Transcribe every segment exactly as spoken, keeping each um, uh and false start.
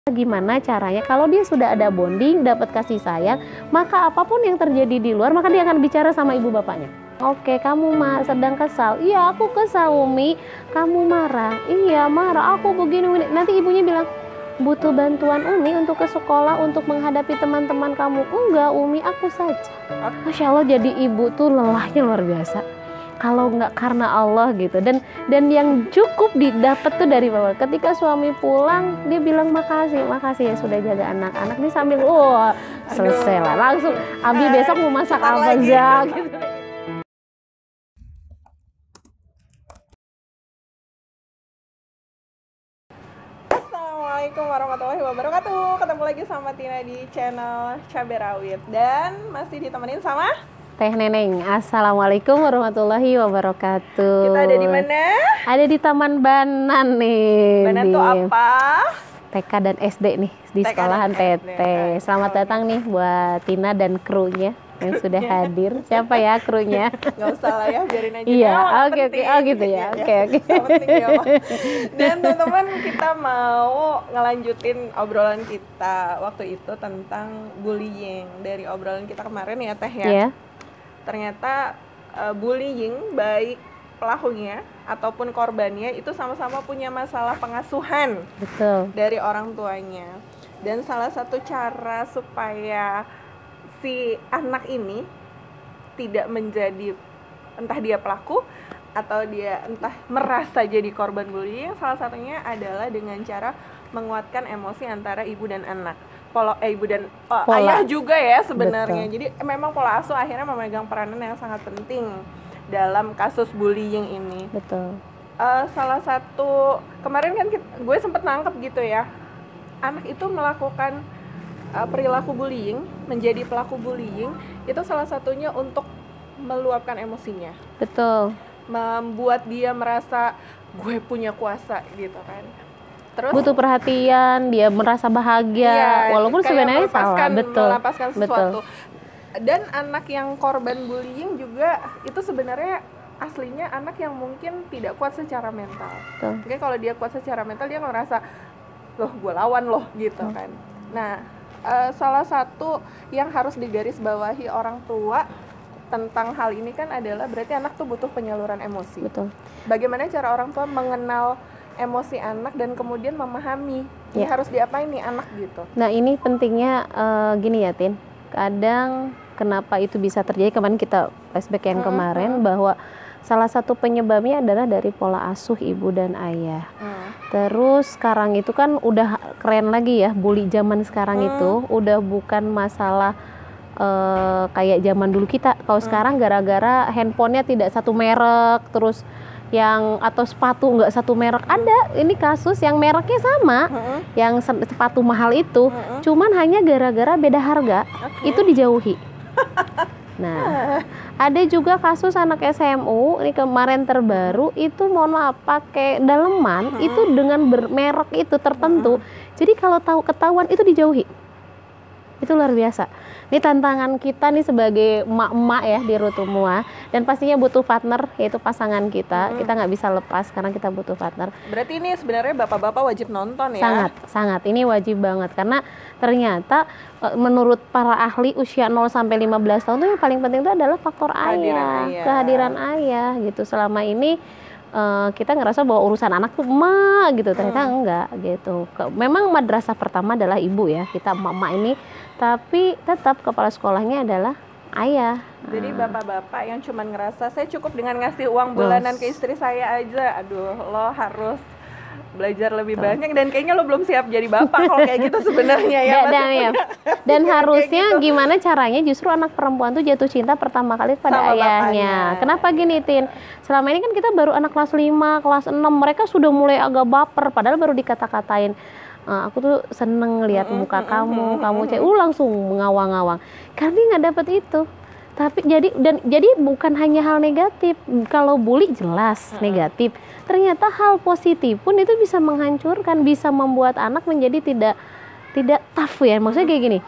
Gimana caranya kalau dia sudah ada bonding, dapat kasih sayang, maka apapun yang terjadi di luar, maka dia akan bicara sama ibu bapaknya. Oke, kamu mah sedang kesal. Iya, aku kesal, Umi. Kamu marah. Iya, marah. Aku begini, begini. Nanti ibunya bilang, butuh bantuan Umi untuk ke sekolah, untuk menghadapi teman-teman kamu. Enggak, Umi, aku saja. Masya Allah, jadi ibu tuh lelahnya luar biasa. Kalau nggak karena Allah gitu, dan dan yang cukup didapat tuh dari bawah. Ketika suami pulang, dia bilang makasih, makasih ya sudah jaga anak-anak. Dia sambil, oh selesai lah, langsung. Abi besok mau masak apa aja gitu. Assalamualaikum warahmatullahi wabarakatuh. Ketemu lagi sama Tina di channel Cabai Rawit dan masih ditemenin sama Teh Neneng. Assalamualaikum warahmatullahi wabarakatuh. Kita ada di mana? Ada di Taman Banan nih. Banan tuh apa? T K dan S D nih di sekolahan T T. Selamat datang nih buat Tina dan krunya yang sudah hadir. Siapa ya krunya? Gak usah lah ya, biarin aja. Iya, oke oke, oh gitu ya, oke oke. Ya, dan teman-teman, kita mau ngelanjutin obrolan kita waktu itu tentang bullying dari obrolan kita kemarin ya Teh ya. Yeah. Ternyata uh, bullying baik pelakunya ataupun korbannya itu sama-sama punya masalah pengasuhan. Betul. Dari orang tuanya. Dan salah satu cara supaya si anak ini tidak menjadi entah dia pelaku atau dia entah merasa jadi korban bullying, salah satunya adalah dengan cara menguatkan emosi antara ibu dan anak. Pola eh, ibu dan oh, ayah juga ya sebenarnya. Betul. Jadi memang pola asuh akhirnya memegang peranan yang sangat penting dalam kasus bullying ini. Betul. Uh, salah satu kemarin kan kita, gue sempet nangkep gitu ya, anak itu melakukan uh, perilaku bullying, menjadi pelaku bullying itu salah satunya untuk meluapkan emosinya. Betul. Membuat dia merasa gue punya kuasa gitu kan. Terus butuh perhatian, dia merasa bahagia, iya, walaupun sebenarnya salah. Betul. Melepaskan sesuatu. Betul. Dan anak yang korban bullying juga itu sebenarnya aslinya anak yang mungkin tidak kuat secara mental. Betul. Mungkin kalau dia kuat secara mental, dia ngerasa loh gue lawan loh gitu kan. Nah, uh, salah satu yang harus digarisbawahi orang tua tentang hal ini kan adalah berarti anak tuh butuh penyaluran emosi. Betul. Bagaimana cara orang tua mengenal emosi anak dan kemudian memahami ini ya. Harus diapain nih anak gitu. Nah ini pentingnya uh, gini ya Tin, kadang kenapa itu bisa terjadi, kemarin kita flashback yang hmm, kemarin hmm. bahwa salah satu penyebabnya adalah dari pola asuh ibu dan ayah. hmm. Terus sekarang itu kan udah keren lagi ya, bully zaman sekarang hmm. itu udah bukan masalah uh, kayak zaman dulu kita. Kalau hmm. sekarang gara-gara handphonenya tidak satu merek, terus yang atau sepatu nggak satu merek. Ada ini kasus yang mereknya sama, uh-huh. yang sepatu mahal itu, uh-huh. cuman hanya gara-gara beda harga, okay. itu dijauhi. Nah, ada juga kasus anak S M U ini kemarin terbaru, itu mohon maaf pakai daleman, uh-huh. itu dengan bermerek itu tertentu. Uh-huh. Jadi kalau tahu ketahuan itu dijauhi. Itu luar biasa. Ini tantangan kita nih sebagai emak-emak ya di Rutumua, dan pastinya butuh partner, yaitu pasangan kita. Hmm. Kita nggak bisa lepas karena kita butuh partner. Berarti ini sebenarnya bapak-bapak wajib nonton ya? Sangat, sangat. Ini wajib banget karena ternyata menurut para ahli usia nol sampai lima belas tahun itu yang paling penting itu adalah faktor kehadiran ayah, ayah, kehadiran ayah gitu. Selama ini Uh, kita ngerasa bahwa urusan anak tuh emak gitu, ternyata hmm. enggak gitu. Memang madrasah pertama adalah ibu ya, kita emak-emak ini, tapi tetap kepala sekolahnya adalah ayah. Jadi bapak-bapak yang cuman ngerasa saya cukup dengan ngasih uang bulanan ke istri saya aja, aduh lo harus belajar lebih Tuh. banyak, dan kayaknya lo belum siap jadi bapak kalau kayak gitu sebenarnya ya. Dan, ya. dan harusnya gitu. Gimana caranya justru anak perempuan tuh jatuh cinta pertama kali pada Sama ayahnya. Bapaknya. Kenapa gini Tin? Selama ini kan kita baru anak kelas lima, kelas enam, mereka sudah mulai agak baper padahal baru dikata-katain. Uh, aku tuh seneng lihat mm-hmm, muka kamu, mm-hmm, kamu cek, uh langsung mengawang-awang. Karena dia nggak dapet itu. Tapi jadi dan jadi bukan hanya hal negatif. Kalau bully jelas hmm. negatif. Ternyata hal positif pun itu bisa menghancurkan, bisa membuat anak menjadi tidak tidak tough ya. Maksudnya kayak gini.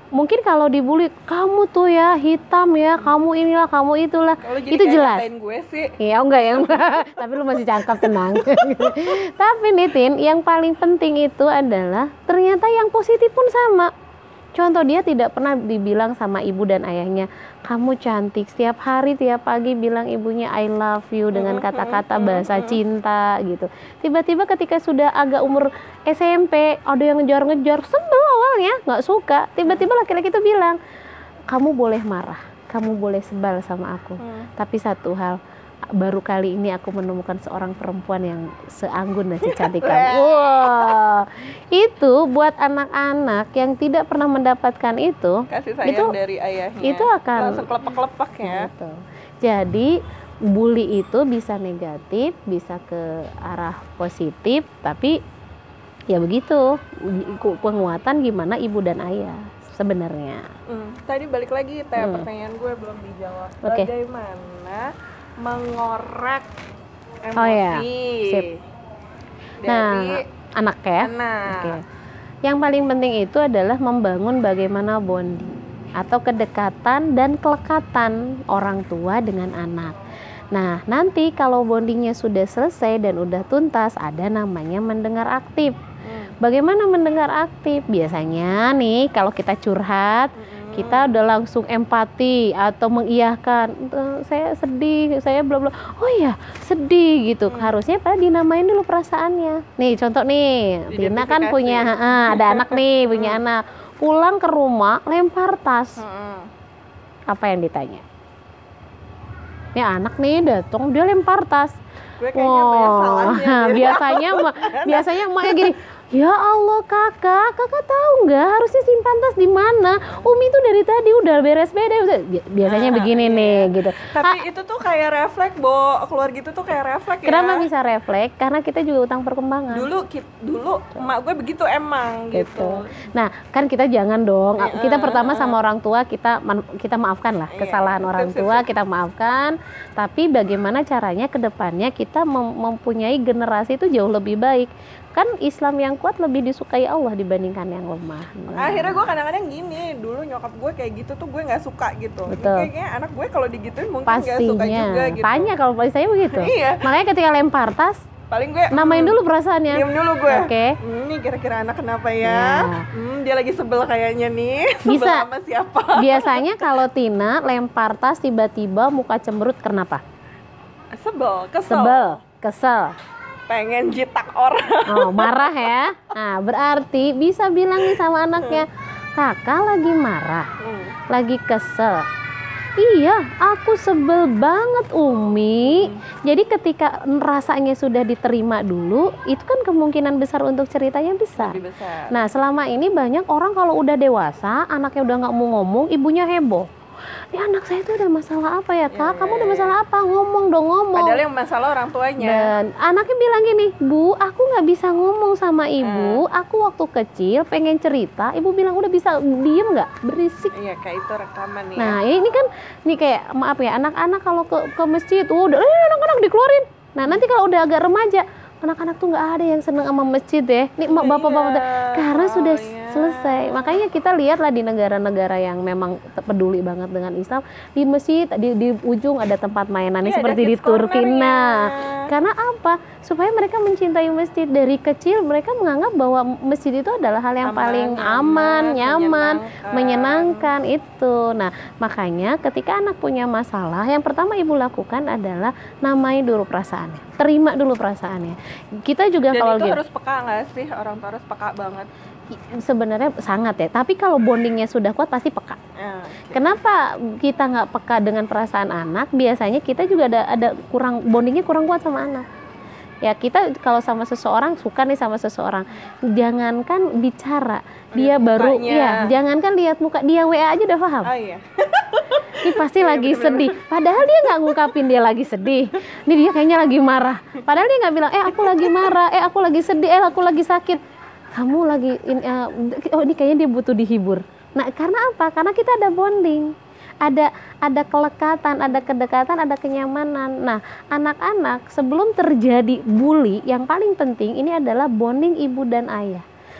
mungkin kalau dibully, kamu tuh ya hitam ya, kamu inilah, kamu itulah, itu jelas. Gue sih. Iya enggak ya enggak, tapi lu masih cakep, tenang. Tapi nih Tin, yang paling penting itu adalah ternyata yang positif pun sama. Contoh, dia tidak pernah dibilang sama ibu dan ayahnya, kamu cantik, setiap hari tiap pagi bilang ibunya I love you dengan kata-kata bahasa cinta gitu. Tiba-tiba ketika sudah agak umur S M P, ada yang ngejar-ngejar, sebel awalnya, nggak suka. Tiba-tiba laki-laki itu bilang, kamu boleh marah, kamu boleh sebal sama aku, hmm. tapi satu hal, baru kali ini aku menemukan seorang perempuan yang seanggun dan secantik kamu. Wow, itu buat anak-anak yang tidak pernah mendapatkan itu, kasih sayang itu, dari ayahnya, itu akan langsung kelepak-kelepak ya. Gitu. Jadi bully itu bisa negatif, bisa ke arah positif, tapi ya begitu, penguatan gimana ibu dan ayah sebenarnya. Hmm, tadi balik lagi, Teh, hmm. pertanyaan gue belum dijawab. Okay. Bagaimana mengorek emosi? Oh ya, sip. Dari nah, anak ya. Anak. Okay. Yang paling penting itu adalah membangun bagaimana bonding atau kedekatan dan kelekatan orang tua dengan anak. Nah, nanti kalau bondingnya sudah selesai dan udah tuntas, ada namanya mendengar aktif. Hmm. Bagaimana mendengar aktif? Biasanya nih kalau kita curhat, hmm. kita udah langsung empati atau mengiyakan, saya sedih, saya bla bla. Oh ya, sedih gitu. Hmm. Harusnya pada dinamain dulu perasaannya. Nih contoh nih, Tina kan punya, ah, ada anak nih, punya hmm. anak. Pulang ke rumah lempar tas. Hmm. Apa yang ditanya? Ini anak nih datang, dia lempar tas. Gue kayaknya wow. banyak salahnya. biasanya biasanya emaknya gini, ya Allah kakak, kakak tahu nggak harusnya simpan tas di mana? Umi tuh dari tadi udah beres beda. Biasanya nah, begini iya. nih gitu. Tapi ha, itu tuh kayak refleks, Bo. Keluar gitu tuh kayak refleks ya. Kenapa bisa refleks? Karena kita juga utang perkembangan. Dulu dulu emak gue begitu emang gitu. gitu. Nah, kan kita jangan dong. Uh, kita pertama sama orang tua kita kita maafkan lah kesalahan iya, orang sip, tua, sip, sip. kita maafkan. Tapi bagaimana caranya ke depannya kita mem- mempunyai generasi itu jauh lebih baik. Kan Islam yang kuat lebih disukai Allah dibandingkan yang lemah. Nah. Akhirnya gue kadang-kadang gini, dulu nyokap gue kayak gitu tuh gue nggak suka gitu. Betul. Kayaknya anak gue kalau digituin mungkin nggak suka juga gitu. Tanya kalau saya begitu. Iya. Makanya ketika lempar tas, paling gue namain hmm, dulu perasaannya. Diam dulu gue. Oke. Okay. Hmm, ini kira-kira anak kenapa ya? Nah. Hmm, dia lagi sebel kayaknya nih. Sebel Bisa. sama siapa? Biasanya kalau Tina lempar tas tiba-tiba muka cemberut, kenapa? Sebel, kesel. Sebel, kesel. Pengen jitak orang. Oh, marah ya. Nah, berarti bisa bilang nih sama anaknya, kakak lagi marah, hmm. lagi kesel. Iya, aku sebel banget Umi. Hmm. Jadi ketika rasanya sudah diterima dulu, itu kan kemungkinan besar untuk ceritanya besar. Lebih besar. Nah, selama ini banyak orang kalau udah dewasa, anaknya udah nggak mau ngomong, ibunya heboh. Ya anak saya itu ada masalah apa ya kak? Ya, Kamu ada masalah apa? Ngomong dong, ngomong. Padahal yang masalah orang tuanya. Dan anaknya bilang gini, Bu, aku nggak bisa ngomong sama ibu. Hmm. Aku waktu kecil pengen cerita, ibu bilang udah bisa diem nggak? Berisik. Iya, kayak itu rekaman nih. Nah ya. ini kan, nih kayak maaf ya, anak-anak kalau ke ke masjid, udah, eh, anak-anak dikeluarin. Nah nanti kalau udah agak remaja, anak-anak tuh nggak ada yang seneng sama masjid ya. Nih bapak-bapak iya. karena oh, sudah iya. selesai. Makanya kita lihatlah di negara-negara yang memang peduli banget dengan Islam, di masjid di, di ujung ada tempat mainannya iya, seperti di Turki. Nah, karena apa? Supaya mereka mencintai masjid dari kecil. Mereka menganggap bahwa masjid itu adalah hal yang aman, paling aman, aman nyaman, menyenangkan. menyenangkan itu. Nah, makanya ketika anak punya masalah, yang pertama ibu lakukan adalah namai dulu perasaannya, terima dulu perasaannya. Kita juga dan kalau itu gitu, harus peka nggak sih, orang tua harus peka banget. Sebenarnya sangat ya, tapi kalau bondingnya sudah kuat pasti peka. Ya, okay. Kenapa kita nggak peka dengan perasaan anak? Biasanya kita juga ada ada kurang bondingnya kurang kuat sama anak. Ya kita kalau sama seseorang, suka nih sama seseorang, jangankan bicara, lihat dia baru, mukanya. ya jangankan lihat muka, dia W A aja udah paham. Oh iya. Ini pasti iya, lagi bener-bener. sedih, padahal dia nggak ngungkapin dia lagi sedih. Ini dia kayaknya lagi marah, padahal dia nggak bilang, eh aku lagi marah, eh aku lagi sedih, eh aku lagi sakit. Kamu lagi, in, uh, oh ini kayaknya dia butuh dihibur. Nah karena apa? Karena kita ada bonding. Ada ada kelekatan, ada kedekatan, ada kenyamanan. Nah, anak-anak sebelum terjadi bully, yang paling penting ini adalah bonding ibu dan ayah.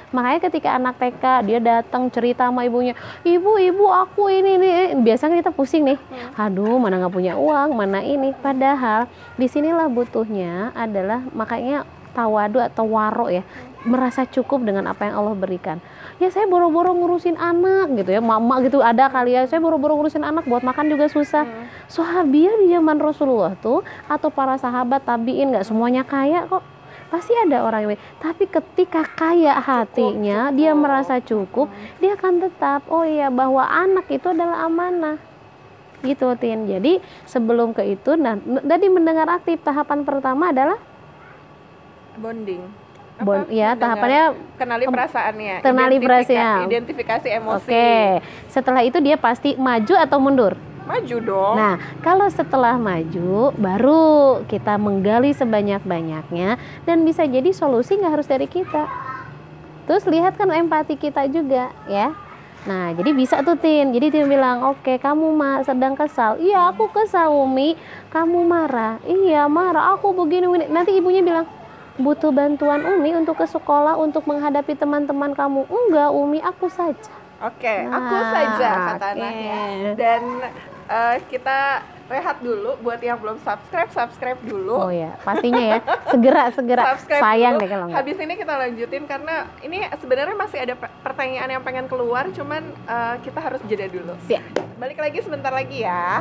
Makanya ketika anak T K dia datang cerita sama ibunya, ibu ibu aku ini nih, biasanya kita pusing nih, aduh mana nggak punya uang, mana ini. Padahal disinilah butuhnya adalah makanya tawadu atau waro ya, merasa cukup dengan apa yang Allah berikan. Ya saya boro-boro ngurusin anak gitu ya, mama gitu ada kali ya, saya boro-boro ngurusin anak buat makan juga susah. Hmm. Sahabiah di zaman Rasulullah tuh atau para sahabat tabiin nggak semuanya kaya kok. Pasti ada orang yang, tapi ketika kaya hatinya, cukup, cukup. Dia merasa cukup, hmm. dia akan tetap, oh iya bahwa anak itu adalah amanah. Gitu Tin. Jadi sebelum ke itu, nah tadi mendengar aktif tahapan pertama adalah bonding. Bon, ya tahapannya kenali perasaannya, kenali perasaannya, identifikasi emosi. Oke, setelah itu dia pasti maju atau mundur? Maju dong. Nah, kalau setelah maju, baru kita menggali sebanyak-banyaknya dan bisa jadi solusi nggak harus dari kita. Terus lihat kan empati kita juga, ya. Nah, jadi bisa tuh Tin. Jadi Tin bilang, oke, kamu ma sedang kesal. Iya, aku kesal Umi. Kamu marah. Iya, marah. Aku begini, begini. Nanti ibunya bilang, butuh bantuan Umi untuk ke sekolah untuk menghadapi teman-teman kamu. Enggak, Umi, aku saja. Oke, nah, aku saja kata okay. anaknya. Dan uh, kita rehat dulu. Buat yang belum subscribe, subscribe dulu. Oh ya, pastinya ya. Segera, segera. Subscribe Sayang dulu. Deh kalau enggak. Habis ini kita lanjutin karena ini sebenarnya masih ada pertanyaan yang pengen keluar, cuman uh, kita harus jeda dulu. Siap. Balik lagi sebentar lagi ya.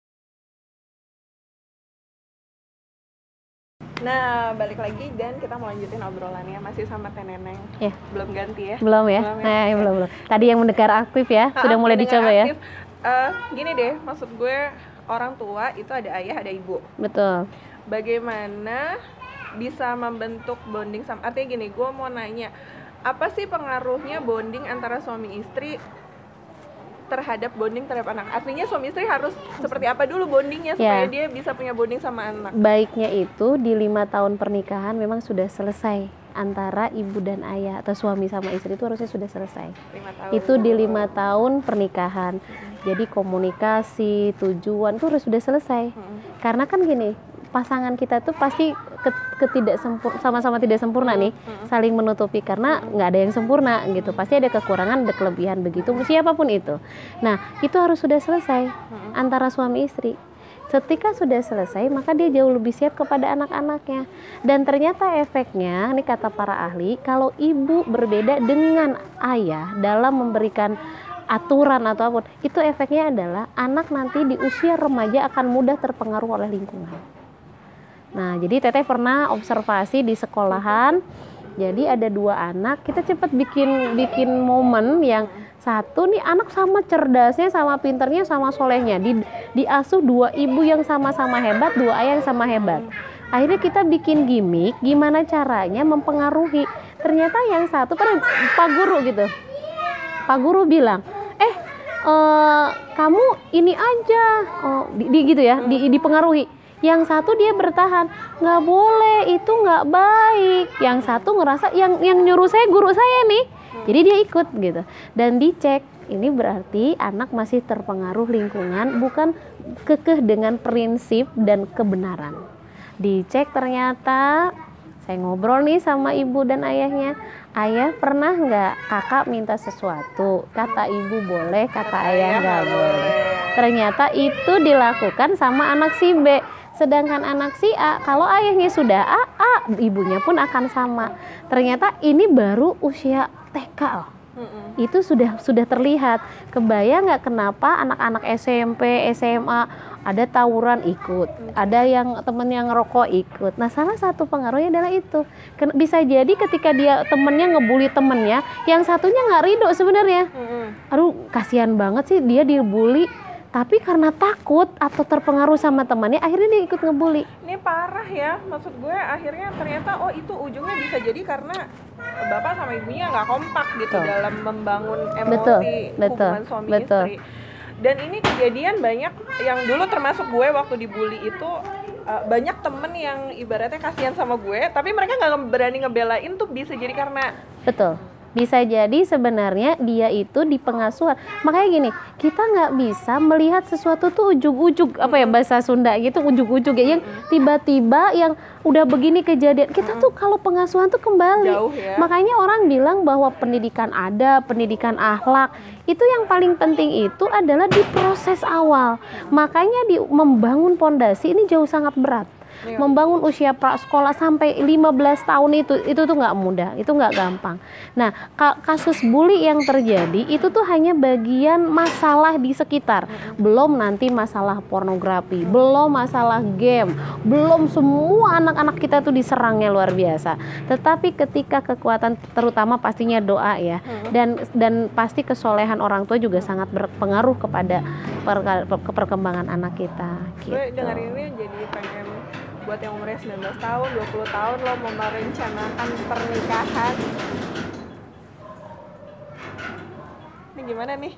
Nah, balik lagi dan kita mau lanjutin obrolannya masih sama Teh Neneng. Ya. Belum ganti ya? Belum ya? Belum ya? Nah, ya, belum, belum. Tadi yang mendengar aktif ya, ha, sudah mulai dicoba aktif. Ya? Uh, gini deh, maksud gue orang tua itu ada ayah, ada ibu. Betul. Bagaimana bisa membentuk bonding sama, artinya gini, gue mau nanya, apa sih pengaruhnya bonding antara suami istri terhadap bonding terhadap anak? Artinya suami istri harus seperti apa dulu bondingnya supaya ya. Dia bisa punya bonding sama anak? Baiknya itu di lima tahun pernikahan memang sudah selesai antara ibu dan ayah atau suami sama istri itu harusnya sudah selesai. lima tahun. Itu di lima tahun pernikahan. Hmm. Jadi komunikasi, tujuan itu harus sudah selesai. Hmm. Karena kan gini, pasangan kita tuh pasti ketidaksempur sama-sama tidak sempurna nih, hmm. saling menutupi karena nggak ada yang sempurna gitu, pasti ada kekurangan, ada kelebihan begitu, siapapun itu. Nah itu harus sudah selesai hmm. antara suami istri. Ketika sudah selesai maka dia jauh lebih siap kepada anak-anaknya. Dan ternyata efeknya, ini kata para ahli, kalau ibu berbeda dengan ayah dalam memberikan aturan atau apapun, itu efeknya adalah anak nanti di usia remaja akan mudah terpengaruh oleh lingkungan. Nah, jadi Teteh pernah observasi di sekolahan. Jadi ada dua anak, kita cepat bikin bikin momen yang satu nih anak sama cerdasnya, sama pinternya, sama solehnya. Di diasuh dua ibu yang sama-sama hebat, dua ayah yang sama hebat. Akhirnya kita bikin gimmick gimana caranya mempengaruhi. Ternyata yang satu kan Pak Guru gitu. Pak Guru bilang, "Eh, uh, kamu ini aja." Oh, di, di gitu ya, di, dipengaruhi. Yang satu dia bertahan, nggak boleh, itu nggak baik. Yang satu ngerasa yang yang nyuruh saya guru saya nih, hmm. jadi dia ikut gitu. Dan dicek, ini berarti anak masih terpengaruh lingkungan, bukan kekeh dengan prinsip dan kebenaran. Dicek ternyata, saya ngobrol nih sama ibu dan ayahnya. Ayah pernah nggak kakak minta sesuatu? Kata ibu boleh, kata ayah nggak boleh. Ternyata itu dilakukan sama anak si B. Sedangkan anak si A, kalau ayahnya sudah A, A, ibunya pun akan sama. Ternyata ini baru usia T K loh. Mm-mm. Itu sudah sudah terlihat. Kebayang nggak kenapa anak-anak S M P, S M A ada tawuran ikut, mm. ada yang temen yang ngerokok ikut. Nah salah satu pengaruhnya adalah itu. Bisa jadi ketika dia temennya ngebully temennya, yang satunya nggak ridho sebenarnya. Mm-mm. Aduh kasihan banget sih dia dibully. Tapi karena takut atau terpengaruh sama temannya, akhirnya dia ikut ngebully. Ini parah ya, maksud gue akhirnya ternyata oh itu ujungnya bisa jadi karena bapak sama ibunya nggak kompak gitu betul. Dalam membangun emosi betul, hubungan betul, suami betul. istri. Dan ini kejadian banyak yang dulu termasuk gue waktu dibully itu uh, banyak temen yang ibaratnya kasihan sama gue, tapi mereka nggak berani ngebelain tuh bisa jadi karena betul. Bisa jadi sebenarnya dia itu di pengasuhan. Makanya gini, kita nggak bisa melihat sesuatu tuh ujug-ujug, apa ya bahasa Sunda gitu, ujug-ujug ya, yang tiba-tiba yang udah begini kejadian. Kita tuh kalau pengasuhan tuh kembali. Jauh ya. Makanya orang bilang bahwa pendidikan ada, pendidikan akhlak, itu yang paling penting itu adalah di proses awal. Makanya di membangun pondasi ini jauh sangat berat. Ya. Membangun usia prasekolah sampai lima belas tahun itu itu tuh nggak mudah, itu nggak gampang. Nah, kasus bully yang terjadi itu tuh hanya bagian masalah di sekitar, belum nanti masalah pornografi, belum masalah game, belum semua anak-anak kita tuh diserangnya luar biasa. Tetapi ketika kekuatan, terutama pastinya doa ya, dan dan pasti kesolehan orang tua juga sangat berpengaruh kepada per, ke perkembangan anak kita. Gitu. Gue dengar ini jadi pengen buat yang umurnya sembilan belas tahun, dua puluh tahun lo mau merencanakan pernikahan. Ini gimana nih?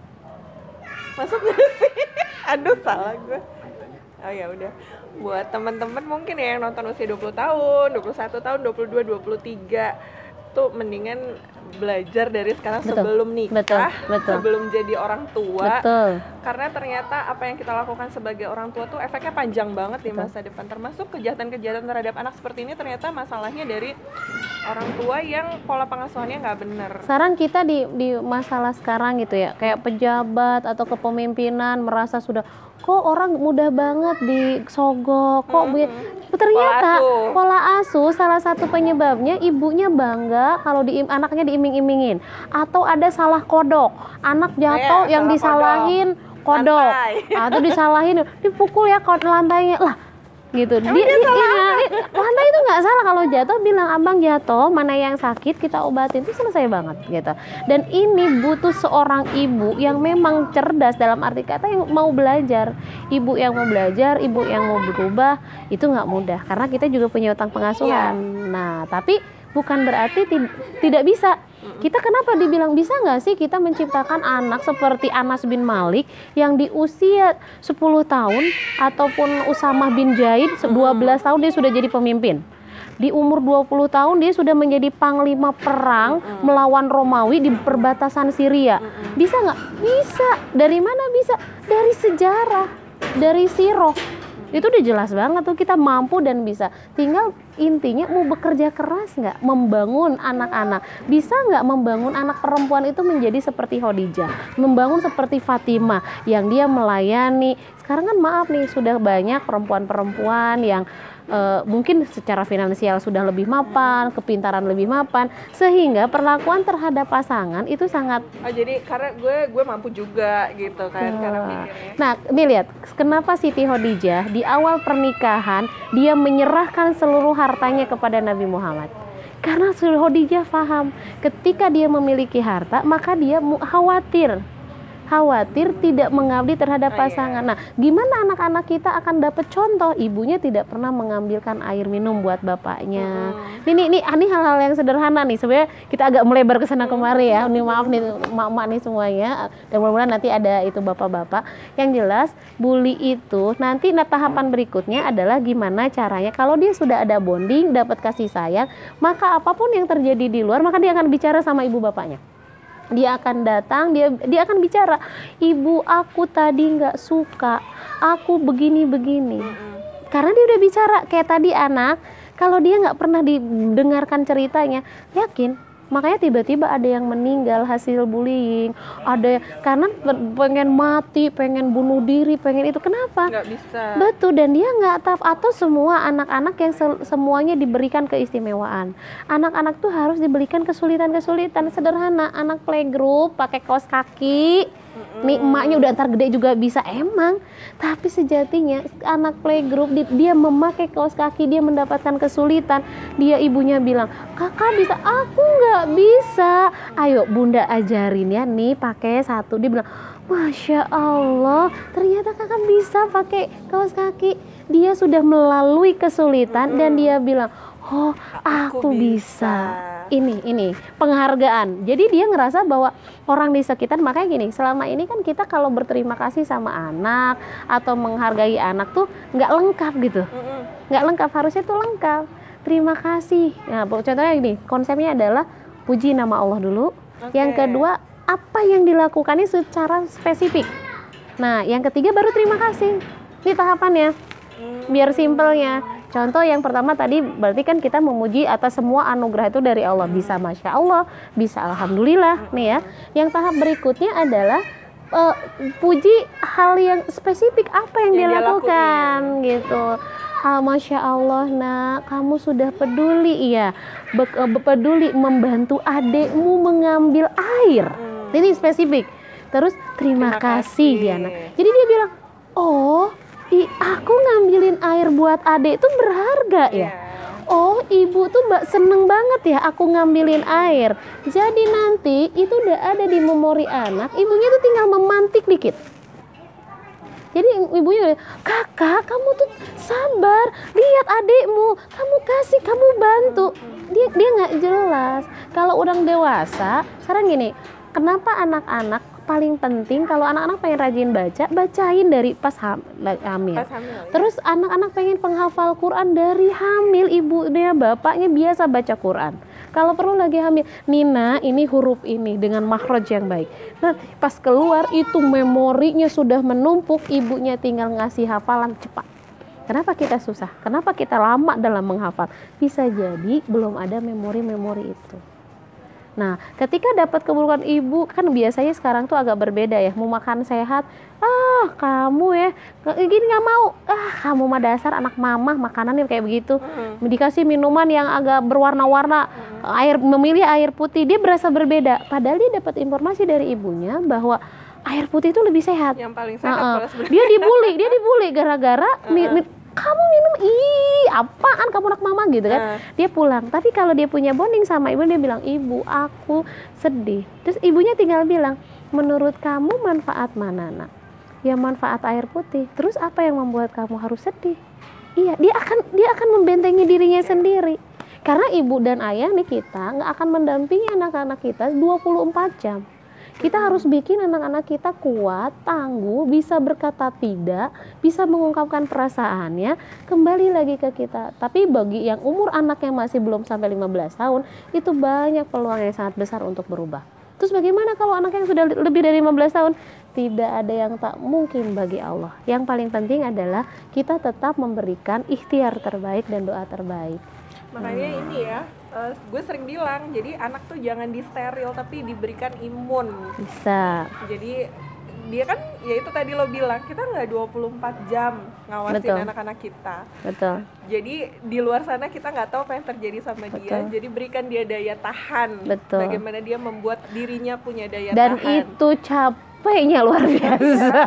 Masuk gak sih? Aduh, salah gue. Oh ya udah. Buat teman-teman mungkin ya yang nonton usia dua puluh tahun, dua puluh satu tahun, dua puluh dua, dua puluh tiga tuh mendingan belajar dari sekarang, betul, sebelum nikah, betul, betul. sebelum jadi orang tua, betul. Karena ternyata apa yang kita lakukan sebagai orang tua tuh efeknya panjang banget, betul, di masa depan. Termasuk kejahatan-kejahatan terhadap anak seperti ini ternyata masalahnya dari orang tua yang pola pengasuhannya nggak benar. Sekarang kita di di masalah sekarang gitu ya, kayak pejabat atau kepemimpinan merasa sudah, kok orang mudah banget disogok, kok hmm. ternyata pola asuh. pola asuh salah satu penyebabnya ibunya bangga kalau di anaknya diiming-imingin, atau ada salah kodok, anak jatuh, oh ya, yang disalahin kodok, kodok. Atau disalahin dipukul ya kod lantainya lah gitu. Dia, dia, dia lantai itu nggak salah, kalau jatuh bilang abang jatuh, mana yang sakit kita obatin, itu selesai banget gitu. Dan ini butuh seorang ibu yang memang cerdas, dalam arti kata yang mau belajar, ibu yang mau belajar, ibu yang mau berubah, itu nggak mudah karena kita juga punya utang pengasuhan. Yeah. Nah tapi bukan berarti tid- tidak bisa. Kita kenapa dibilang bisa nggak sih kita menciptakan anak seperti Anas bin Malik yang di usia sepuluh tahun, ataupun Usamah bin Zaid dua belas tahun dia sudah jadi pemimpin. Di umur dua puluh tahun dia sudah menjadi panglima perang melawan Romawi di perbatasan Syria. Bisa nggak? Bisa. Dari mana bisa? Dari sejarah, dari sirah. Itu udah jelas banget tuh kita mampu dan bisa. Tinggal intinya mau bekerja keras nggak, membangun anak-anak. Bisa nggak membangun anak perempuan itu menjadi seperti Khadijah, membangun seperti Fatimah yang dia melayani. Sekarang kan maaf nih, sudah banyak perempuan-perempuan yang Uh, mungkin secara finansial sudah lebih mapan, kepintaran lebih mapan, sehingga perlakuan terhadap pasangan itu sangat. Oh, jadi karena gue gue mampu juga gitu kan, uh, karena mikirnya. Nah, nih lihat, kenapa Siti Khadijah di awal pernikahan dia menyerahkan seluruh hartanya kepada Nabi Muhammad? Karena Khadijah paham, ketika dia memiliki harta, maka dia khawatir. khawatir tidak mengabdi terhadap pasangan. Nah, gimana anak-anak kita akan dapat contoh ibunya tidak pernah mengambilkan air minum buat bapaknya. Hmm. Ini, ini ini hal-hal yang sederhana nih. Sebenarnya kita agak melebar ke sana kemari ya. Ini maaf nih mak-mak nih semuanya. Dan mudah-mudahan nanti ada itu bapak-bapak. Yang jelas bully itu nanti nah, tahapan berikutnya adalah gimana caranya kalau dia sudah ada bonding, dapat kasih sayang, maka apapun yang terjadi di luar, maka dia akan bicara sama ibu bapaknya. Dia akan datang, dia dia akan bicara, ibu aku tadi nggak suka, aku begini-begini. Mm-hmm. Karena dia udah bicara, kayak tadi anak, kalau dia nggak pernah didengarkan ceritanya, yakin. Makanya tiba-tiba ada yang meninggal hasil bullying, ada karena pengen mati, pengen bunuh diri, pengen itu. Kenapa? Nggak bisa. Betul, dan dia nggak tahu. Atau semua anak-anak yang se- semuanya diberikan keistimewaan. Anak-anak tuh harus diberikan kesulitan-kesulitan sederhana. Anak playgroup pakai kaos kaki, mm-hmm. nih emaknya udah ntar gede juga bisa emang. Tapi sejatinya anak playgroup dia memakai kaos kaki, dia mendapatkan kesulitan. Dia ibunya bilang, kakak bisa, aku nggak bisa. Ayo bunda ajarin ya, nih pakai satu. Dia bilang, masya Allah, ternyata kakak bisa pakai kaos kaki. Dia sudah melalui kesulitan, mm-hmm. dan dia bilang, oh aku, aku bisa. bisa. Ini ini penghargaan. Jadi dia ngerasa bahwa orang di sekitar, makanya gini, selama ini kan kita kalau berterima kasih sama anak atau menghargai anak tuh nggak lengkap gitu, nggak lengkap. Harusnya tuh lengkap. Terima kasih. Nah, contohnya gini, konsepnya adalah puji nama Allah dulu. Okay. Yang kedua, apa yang dilakukannya secara spesifik. Nah, yang ketiga baru terima kasih. Ini tahapannya. Biar simpelnya. Contoh yang pertama tadi berarti kan kita memuji atas semua anugerah itu dari Allah. Bisa Masya Allah, bisa Alhamdulillah nih ya. Yang tahap berikutnya adalah uh, puji hal yang spesifik apa yang, yang dia lakukan gitu. Ah, Masya Allah nak, kamu sudah peduli ya, Be peduli membantu adekmu mengambil air. Hmm. Ini spesifik. Terus terima, terima kasih, kasih ya nak. Jadi dia bilang, oh, i, aku ngambilin air buat adek itu berharga ya. Yeah. Oh, ibu tuh mbak seneng banget ya aku ngambilin air. Jadi nanti itu udah ada di memori anak, ibunya tuh tinggal memantik dikit. Jadi ibunya, kakak kamu tuh sabar, lihat adikmu, kamu kasih, kamu bantu. Dia dia nggak jelas. Kalau orang dewasa, sekarang gini, kenapa anak-anak paling penting kalau anak-anak pengen rajin baca, bacain dari pas hamil. Pas hamil ya? Terus anak-anak pengen penghafal Quran dari hamil, ibunya, bapaknya biasa baca Quran. Kalau perlu lagi hamil, Nina ini huruf ini dengan makhraj yang baik. Nah, pas keluar itu memorinya sudah menumpuk, ibunya tinggal ngasih hafalan cepat. Kenapa kita susah? Kenapa kita lama dalam menghafal? Bisa jadi belum ada memori-memori itu. Nah, ketika dapat keburukan ibu, kan biasanya sekarang tuh agak berbeda ya. Mau makan sehat, ah kamu ya, gini nggak mau, ah kamu mah dasar anak mama makanannya kayak begitu. Mm-hmm. Dikasih minuman yang agak berwarna-warna, mm-hmm. air memilih air putih, dia berasa berbeda. Padahal dia dapat informasi dari ibunya bahwa air putih itu lebih sehat. Yang paling sehat. Uh-uh. Dia dibully, dia dibully gara-gara uh-uh. mi- mi- kamu minum, ih apaan kamu anak mama gitu kan. Uh. Dia pulang, tapi kalau dia punya bonding sama ibu, dia bilang, ibu aku sedih. Terus ibunya tinggal bilang, menurut kamu manfaat mana nak? Ya manfaat air putih. Terus apa yang membuat kamu harus sedih? Iya, dia akan dia akan membentengi dirinya sendiri. Karena ibu dan ayah nih kita nggak akan mendampingi anak-anak kita dua puluh empat jam. Kita harus bikin anak-anak kita kuat, tangguh, bisa berkata tidak, bisa mengungkapkan perasaannya, kembali lagi ke kita. Tapi bagi yang umur anak yang masih belum sampai lima belas tahun, itu banyak peluang yang sangat besar untuk berubah. Terus bagaimana kalau anak yang sudah lebih dari lima belas tahun? Tidak ada yang tak mungkin bagi Allah. Yang paling penting adalah kita tetap memberikan ikhtiar terbaik dan doa terbaik. Makanya hmm. ini ya, uh, gue sering bilang, jadi anak tuh jangan disteril tapi diberikan imun. Bisa. Jadi dia kan, ya itu tadi lo bilang, kita nggak dua puluh empat jam ngawasin Betul. anak-anak kita. Betul. Jadi di luar sana kita nggak tahu apa yang terjadi sama Betul. dia. Jadi berikan dia daya tahan. Betul. Bagaimana dia membuat dirinya punya daya Dan tahan. Dan itu capek. Capeknya luar biasa.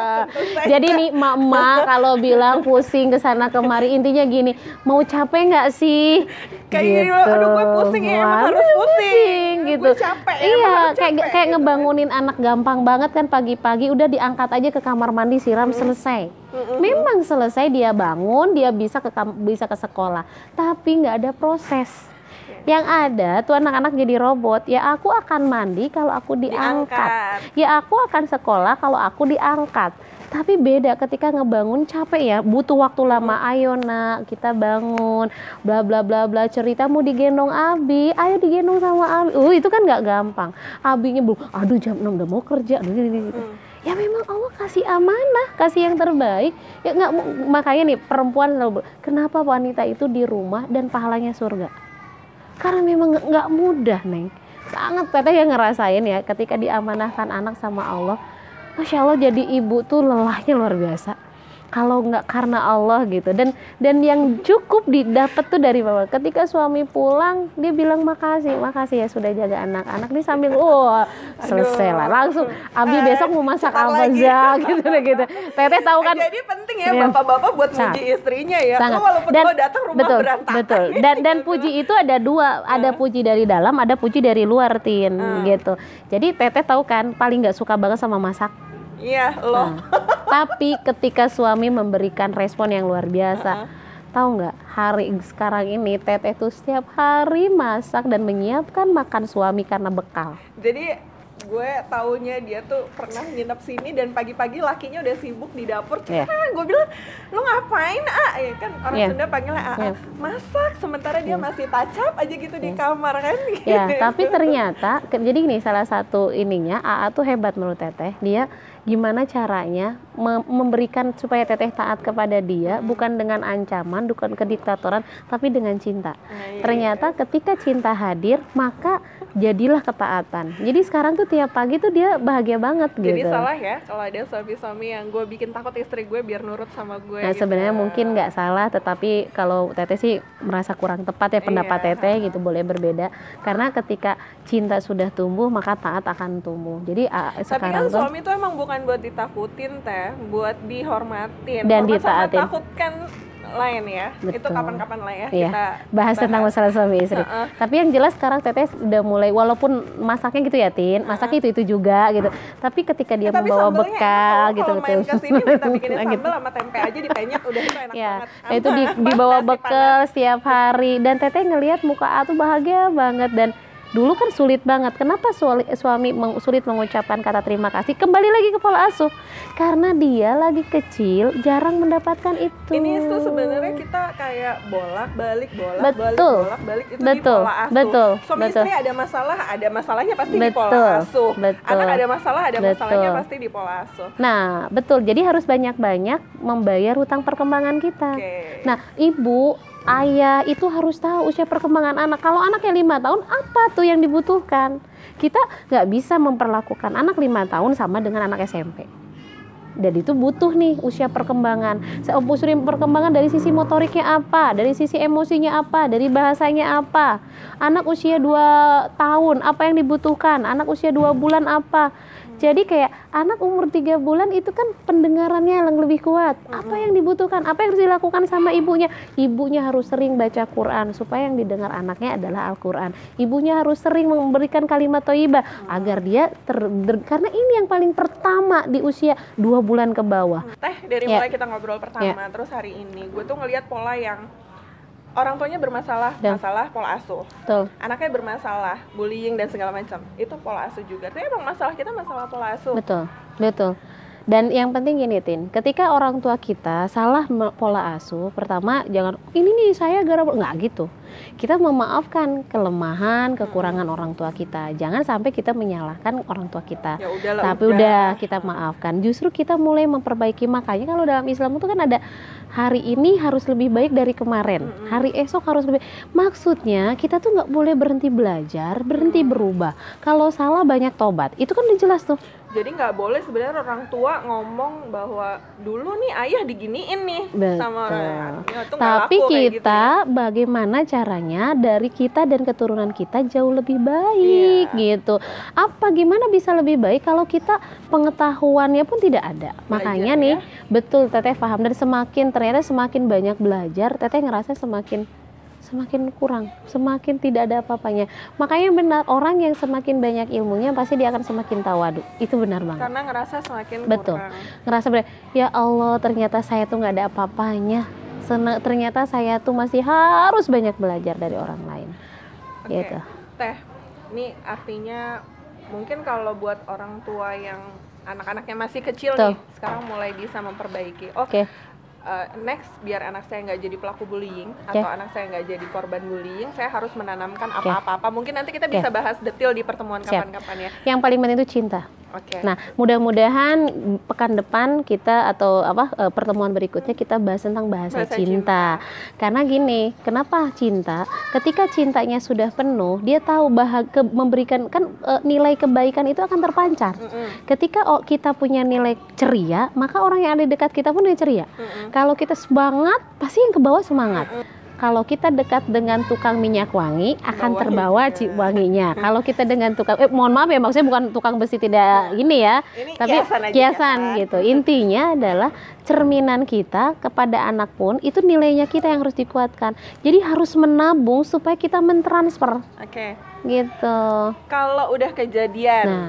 Jadi nih emak-emak kalau bilang pusing ke sana kemari, intinya gini, mau capek nggak sih? Kayak gitu. Gini, aduh gue pusing ya, emang harus pusing gitu. Gue capek, iya, harus kayak capek, kayak gitu. Ngebangunin anak gampang banget kan, pagi-pagi udah diangkat aja ke kamar mandi, siram, hmm. selesai. Hmm. Memang selesai dia bangun, dia bisa ke bisa ke sekolah, tapi nggak ada proses. Yang ada tuh anak-anak jadi robot. Ya aku akan mandi kalau aku diangkat. diangkat. Ya aku akan sekolah kalau aku diangkat. Tapi beda ketika ngebangun capek ya, butuh waktu lama. Ayo nak, kita bangun, bla bla bla bla, cerita mau digendong Abi, ayo digendong sama Abi. Uh itu kan nggak gampang. Abinya belum, aduh jam enam udah mau kerja. Gitu. Hmm. Ya memang Allah kasih amanah, kasih yang terbaik. Ya nggak, makanya nih perempuan selalu, kenapa wanita itu di rumah dan pahalanya surga? Karena memang nggak mudah, Neng. Sangat teteh yang ngerasain ya ketika diamanahkan anak sama Allah. Masya Allah, jadi ibu tuh lelahnya luar biasa. Kalau nggak karena Allah gitu. Dan dan yang cukup didapat tuh dari bawah. Ketika suami pulang, dia bilang makasih, makasih ya sudah jaga anak-anak. Dia sambil, oh selesai lah. Langsung, Abi uh, besok mau masak apa za gitu gitu. Teteh tahu kan. Jadi penting ya bapak-bapak buat Sangat. Puji istrinya ya. Sangat. Oh, walaupun dan, kalau datang rumah betul, berantakan. Betul. Dan dan puji itu ada dua, ada puji dari dalam, ada puji dari luar, Tin, uh. gitu. Jadi Teteh tahu kan paling nggak suka banget sama masak. Iya, loh. Nah, tapi ketika suami memberikan respon yang luar biasa, uh-uh. tahu nggak, hari sekarang ini Teteh tuh setiap hari masak dan menyiapkan makan suami karena bekal. Jadi gue taunya dia tuh pernah nginep sini dan pagi-pagi lakinya udah sibuk di dapur. Yeah. Ah, gue bilang, lu ngapain ah? Ya kan orang yeah. Sunda panggilnya ah, yeah. masak. Sementara dia yeah. masih touch-up aja gitu yeah. di kamar kan. Ya, gitu. Tapi ternyata, jadi gini salah satu ininya, A A tuh hebat menurut Teteh. Dia gimana caranya memberikan supaya Teteh taat kepada dia, hmm. bukan dengan ancaman, bukan kediktatoran, tapi dengan cinta. Nah, iya, ternyata iya. ketika cinta hadir, maka jadilah ketaatan. Jadi sekarang tuh tiap pagi tuh dia bahagia banget. Jadi gitu. salah ya kalau ada suami-suami yang gue bikin takut istri gue biar nurut sama gue. Nah gitu. Sebenarnya mungkin nggak salah, tetapi kalau Teteh sih merasa kurang tepat ya pendapat iya, Teteh gitu, boleh berbeda. Karena ketika cinta sudah tumbuh, maka taat akan tumbuh. Jadi uh, tapi sekarang kan tuh, suami tuh emang bukan buat ditakutin Teh, buat dihormatin. Dan Hormat ditaatin. Sama takut kan lain ya. Betul. Itu kapan-kapan lah ya iya. kita bahas, bahas tentang masalah suami istri. Uh-uh. Tapi yang jelas sekarang Teteh udah mulai, walaupun masaknya gitu ya Tin, masaknya uh-huh. itu itu juga gitu. Tapi ketika dia ya, membawa bekal gitu betul. Kalau main kesini minta bikinin sambal sama tempe aja dipenyet udah itu enak ya, banget. Itu di, dibawa bekal setiap hari dan Teteh ngelihat muka A tuh bahagia banget. Dan dulu kan sulit banget. Kenapa suami, suami meng, sulit mengucapkan kata terima kasih? Kembali lagi ke pola asuh. Karena dia lagi kecil, jarang mendapatkan itu. Ini tuh sebenarnya kita kayak bolak-balik, bolak-balik, betul. bolak-balik itu betul. di pola asuh. Betul. Suami betul. istri ada masalah, ada masalahnya pasti betul. di pola asuh. Betul. Anak ada masalah, ada betul. masalahnya pasti di pola asuh. Nah, betul. Jadi harus banyak-banyak membayar hutang perkembangan kita. Okay. Nah, ibu, ayah itu harus tahu usia perkembangan anak. Kalau anaknya lima tahun, apa tuh yang dibutuhkan? Kita nggak bisa memperlakukan anak lima tahun sama dengan anak S M P. Dan itu butuh nih usia perkembangan. Usia perkembangan dari sisi motoriknya apa, dari sisi emosinya apa, dari bahasanya apa. Anak usia dua tahun, apa yang dibutuhkan? Anak usia dua bulan apa? Jadi kayak anak umur tiga bulan itu kan pendengarannya yang lebih kuat. Apa yang dibutuhkan? Apa yang harus dilakukan sama ibunya? Ibunya harus sering baca Quran supaya yang didengar anaknya adalah Al-Quran. Ibunya harus sering memberikan kalimat thayyibah agar dia ter, ter, karena ini yang paling pertama di usia dua bulan ke bawah. Teh, dari ya. mulai kita ngobrol pertama ya. Terus hari ini gue tuh ngelihat pola yang orang tuanya bermasalah, Duh. masalah pola asuh. Betul. Anaknya bermasalah, bullying dan segala macam. Itu pola asuh juga. Tapi emang masalah kita masalah pola asuh. Betul, betul. Dan yang penting gini Tin, ketika orang tua kita salah pola asuh, pertama jangan ini nih saya gara nggak gitu. Kita memaafkan kelemahan, kekurangan hmm. orang tua kita. Jangan sampai kita menyalahkan orang tua kita. Ya udahlah, Tapi udah. udah kita maafkan. Justru kita mulai memperbaiki. Makanya kalau dalam Islam itu kan ada hari ini harus lebih baik dari kemarin. Hmm. Hari esok harus lebih. Maksudnya kita tuh nggak boleh berhenti belajar, berhenti hmm. berubah. Kalau salah banyak tobat. Itu kan udah jelas tuh. Jadi nggak boleh sebenarnya orang tua ngomong bahwa dulu nih ayah diginiin nih Betul. sama orang. Ya, Tapi laku, kita gitu ya. bagaimana caranya dari kita dan keturunan kita jauh lebih baik yeah. gitu. Apa gimana bisa lebih baik kalau kita pengetahuannya pun tidak ada. Belajar, Makanya nih ya? Betul Teteh paham dan semakin ternyata semakin banyak belajar Teteh ngerasa semakin semakin kurang, semakin tidak ada apa-apanya. Makanya benar, orang yang semakin banyak ilmunya pasti dia akan semakin tawadu. Itu benar banget. Karena ngerasa semakin Betul. kurang. Ngerasa benar, ya Allah ternyata saya tuh nggak ada apa-apanya. Senang, ternyata saya tuh masih harus banyak belajar dari orang lain. Oke, gitu. Teh, ini artinya mungkin kalau buat orang tua yang anak-anaknya masih kecil tuh. nih, sekarang mulai bisa memperbaiki. Oke. Okay. Uh, next biar anak saya nggak jadi pelaku bullying okay. atau anak saya nggak jadi korban bullying, saya harus menanamkan okay. apa-apa. Mungkin nanti kita bisa okay. bahas detail di pertemuan kapan-kapan ya. Yang paling penting itu cinta. Oke. Okay. Nah, mudah-mudahan pekan depan kita atau apa pertemuan berikutnya kita bahas tentang bahasa, bahasa cinta. cinta. Karena gini, kenapa cinta? Ketika cintanya sudah penuh, dia tahu bahwa ke, memberikan kan e, nilai kebaikan itu akan terpancar. Mm-hmm. Ketika oh, kita punya nilai ceria, maka orang yang ada di dekat kita pun dia ceria. Mm-hmm. Kalau kita semangat, pasti yang ke bawah semangat. Mm-hmm. Kalau kita dekat dengan tukang minyak wangi akan terbawa ci- wanginya. Kalau kita dengan tukang eh mohon maaf ya maksudnya bukan tukang besi tidak ini ya, ini tapi kiasan, aja, kiasan kiasan gitu. Intinya adalah cerminan kita kepada anak pun itu nilainya kita yang harus dikuatkan. Jadi harus menabung supaya kita mentransfer. Oke. Okay. Gitu. Kalau udah kejadian. Nah.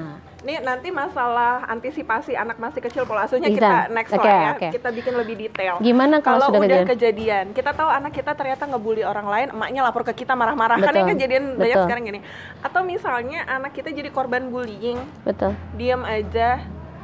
Nih nanti masalah antisipasi anak masih kecil pola asuhnya Bisa. kita next okay, lah ya, okay. kita bikin lebih detail. Gimana kalau, kalau sudah udah kejadian? kejadian, kita tahu anak kita ternyata ngebully orang lain, emaknya lapor ke kita marah-marah, kan yang kejadian Betul. banyak sekarang gini. Atau misalnya anak kita jadi korban bullying, betul. diam aja,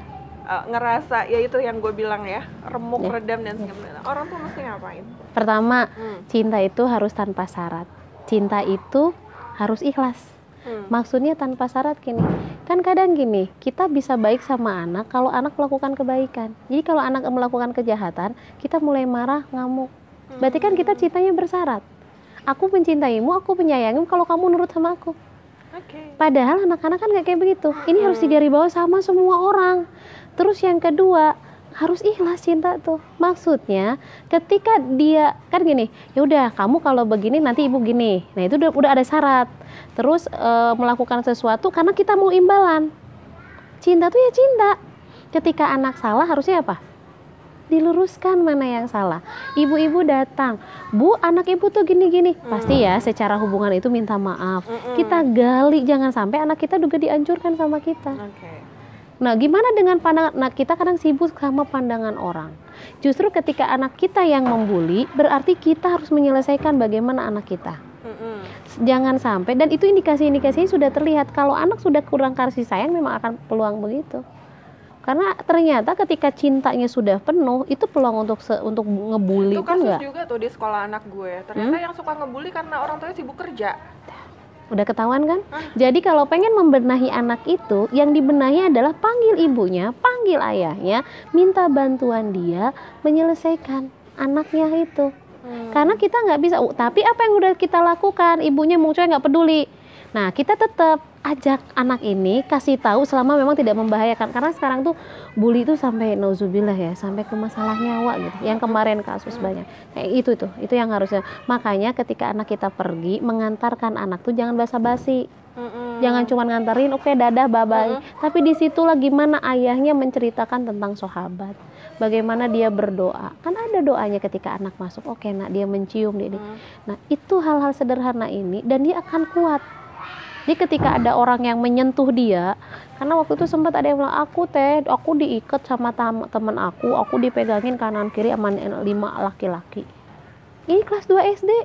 uh, ngerasa ya itu yang gue bilang ya, remuk, ya. redam dan ya. segala. Orang tuh mesti ngapain? Pertama, hmm. cinta itu harus tanpa syarat. Cinta itu harus ikhlas. Hmm. Maksudnya tanpa syarat gini, kan kadang gini, kita bisa baik sama anak kalau anak melakukan kebaikan. Jadi kalau anak melakukan kejahatan, kita mulai marah, ngamuk. Berarti kan kita cintanya bersyarat. Aku mencintaimu, aku menyayangimu kalau kamu nurut sama aku. Okay. Padahal anak-anak kan nggak kayak begitu. Ini hmm. harus digarisbawahi sama semua orang. Terus yang kedua, harus ikhlas cinta tuh. Maksudnya ketika dia kan gini, ya udah kamu kalau begini nanti ibu gini. Nah itu udah, udah ada syarat. Terus e, melakukan sesuatu karena kita mau imbalan. Cinta tuh ya cinta. Ketika anak salah harusnya apa? Diluruskan mana yang salah. Ibu-ibu datang, Bu anak ibu tuh gini-gini. Hmm. Pasti ya secara hubungan itu minta maaf. Hmm. Kita gali jangan sampai anak kita juga dihancurkan sama kita. Okay. Nah, gimana dengan pandangan? Nah, kita kadang sibuk sama pandangan orang. Justru ketika anak kita yang membuli, berarti kita harus menyelesaikan bagaimana anak kita. Mm-hmm. Jangan sampai, dan itu indikasi-indikasinya sudah terlihat. Kalau anak sudah kurang kasih sayang, memang akan peluang begitu. Karena ternyata ketika cintanya sudah penuh, itu peluang untuk se- untuk ngebully itu kasus enggak? juga tuh di sekolah anak gue. Ternyata hmm? yang suka ngebully karena orang tuanya sibuk kerja. Udah ketahuan kan? Hah? Jadi kalau pengen membenahi anak itu, yang dibenahi adalah panggil ibunya, panggil ayahnya, minta bantuan dia menyelesaikan anaknya itu. Hmm. Karena kita nggak bisa, uh, tapi apa yang udah kita lakukan, ibunya muncul nggak peduli. Nah kita tetap ajak anak ini, kasih tahu selama memang tidak membahayakan. Karena sekarang tuh bully itu sampai nauzubillah ya, sampai ke masalah nyawa gitu. Yang kemarin kasus hmm. banyak. Nah, itu tuh, itu yang harusnya. Makanya ketika anak kita pergi, mengantarkan anak tuh jangan basa-basi. Hmm. Jangan cuma nganterin, oke okay, dadah, bye-bye. Hmm. Tapi disitulah gimana ayahnya menceritakan tentang sahabat. Bagaimana dia berdoa. Kan ada doanya ketika anak masuk, oke okay, nak dia mencium dia. Hmm. Nah itu hal-hal sederhana ini dan dia akan kuat. Jadi ketika ada orang yang menyentuh dia, karena waktu itu sempat ada yang bilang, aku teh, aku diikat sama teman aku, aku dipegangin kanan kiri sama lima laki-laki. Ini kelas dua S D.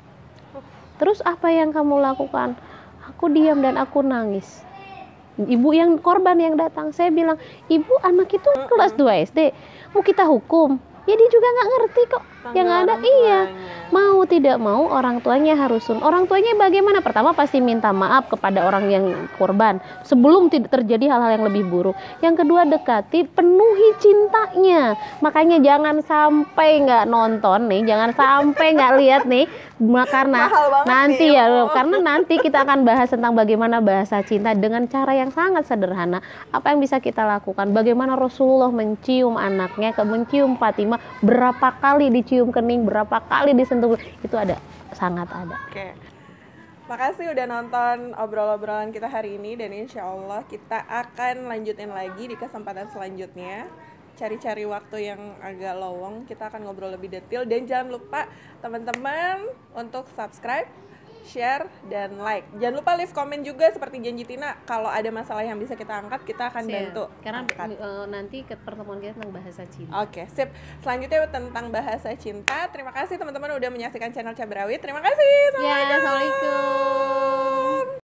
Terus apa yang kamu lakukan? Aku diam dan aku nangis. Ibu yang korban yang datang, saya bilang, ibu anak itu kelas dua S D, mau kita hukum? Ya dia juga nggak ngerti kok. Tangga yang ada iya mau tidak mau orang tuanya harus sun. Orang tuanya bagaimana? Pertama pasti minta maaf kepada orang yang korban sebelum tidak terjadi hal-hal yang lebih buruk. Yang kedua dekati, penuhi cintanya. Makanya jangan sampai nggak nonton nih, jangan sampai nggak lihat nih, karena nanti nih, ya oh. karena nanti kita akan bahas tentang bagaimana bahasa cinta dengan cara yang sangat sederhana. Apa yang bisa kita lakukan? Bagaimana Rasulullah mencium anaknya, mencium Fatimah, berapa kali dicium kening, berapa kali disentuh, itu ada, sangat ada. Oke, makasih udah nonton obrol-obrolan kita hari ini, dan insya Allah kita akan lanjutin lagi di kesempatan selanjutnya. Cari-cari waktu yang agak lowong, kita akan ngobrol lebih detail. Dan jangan lupa teman-teman untuk subscribe, share, dan like. Jangan lupa leave komen juga seperti janji Tina. Kalau ada masalah yang bisa kita angkat, kita akan sip. bantu. Karena uh, nanti ke pertemuan kita tentang bahasa cinta. Oke, sip. Selanjutnya tentang bahasa cinta. Terima kasih teman-teman udah menyaksikan channel Cabai Rawit. Terima kasih. Ya, assalamualaikum.